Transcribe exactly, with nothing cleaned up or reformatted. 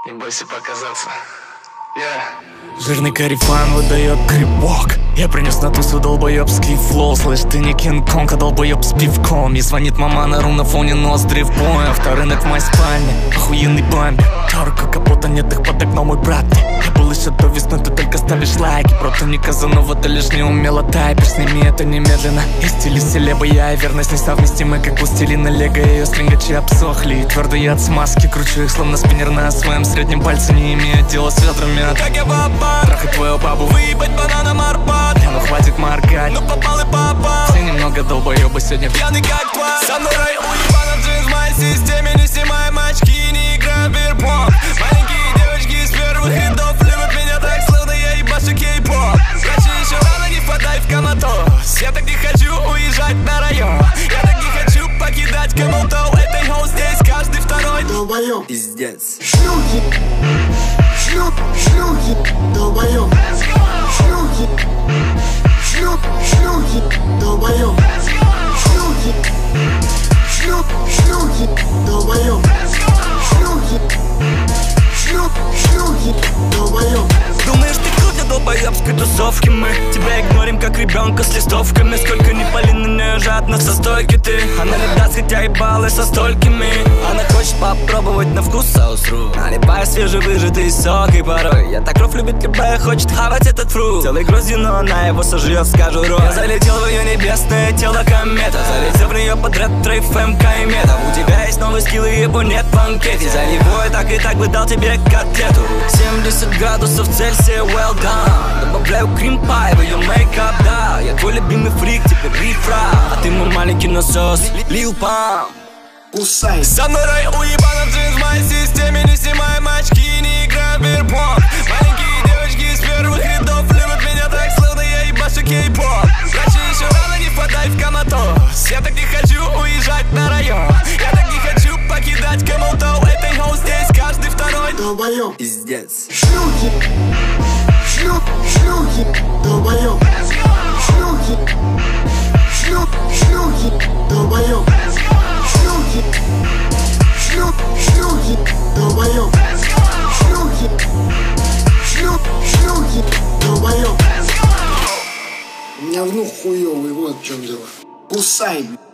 Не бойся показаться. Yeah. Жирный корефан выдает грибок. Я принес на тусу долбоебский флоу. Слышь, ты не Кинг-Конг, а долбоеб с пивком. И звонит мама на ру на фоне ноздри в бой. Авторынок в моей спальне, охуенный бампер. Тарка капота, нет, их подогнал мой брат. Я был еще до весны, ты только ставишь лайки. Просто не Казанова, ты лишь не умела тайпишь. Сними это немедленно. И стили селеба, я и верность несовместимы, как пластилина лего. Ее стрингачи обсохли, и твердые от смазки. Кручу их словно спиннер на своем среднем пальце, не имея дела с ведрами. Как я баба, трахать твою бабу, выебать бананом Арбат. Ну хватит моргать, ну попал и попал. Все немного долбоеба сегодня пьяный как тварь. Со мной рай уебанов джинс в моей системе. Не снимаем очки, не играем в бирпоп. Маленькие девочки с первых рядов любят меня так, словно я ебашу кей-поп. Врачи еще рано, не впадай в коматоз. Я так не хочу уезжать на район. Я так не хочу покидать Камалтоу. Этой хоу здесь каждый второй долбоёб. Пиздец. Шлюхи, шлюх, шлюхи, долбоёб. Шлюхи, шлюх, шлюхи, долбоёб. Шлюхи, шлюх, шлюхи, долбоёб. Шлюхи, шлюх, шлюхи, долбоёб. Думаешь, ты крутя долбоёбской тусовки? Мы тебя игнорим, как ребенка с листовками. Сколько не пали на неё жадно со стойки ты. Она не даст, хотя ебалы со столькими. Она хочет попробовать на вкус соус-ру. Наливая свежевыжатый сок, и порой я так ров любит КБ, хочет хавать этот фрукт целой грозью, но она его сожрет, скажу рой. Я залетел в ее небесное тело комета. Залетел в нее под ретро-эф эм кайметов. У тебя есть новый скилл, и его нет в анкете. За него я так и так бы дал тебе котлету. семьдесят градусов Цельсия, well done. Добавляю крем-пай в ее мейкап, да. Я твой любимый фрик, теперь рифра. А ты мой маленький насос, Лил Пам. Кусай. Со мной рай уебанов джинс в моей системе. Не снимаем очки, не играем в бирпоп. Маленькие девочки с первых рядов любят меня так, словно я ебашу кей-поп. Врачи еще рано, не впадай в коматоз. Я так не хочу уезжать на район. Я так не хочу покидать Камалтоу. Этой хоу здесь каждый второй долбоёб. Пиздец. Шлюхи, шлюх, шлюхи, долбоёб. Шлюхи, шлюх, шлюхи, долбоёб. Шлюхи, шлюх, шлюхи, долбоёб. Шлюхи, шлюх, шлюхи, долбоёб. У меня внук хуёвый, вот в чем дело. Кусай, блядь.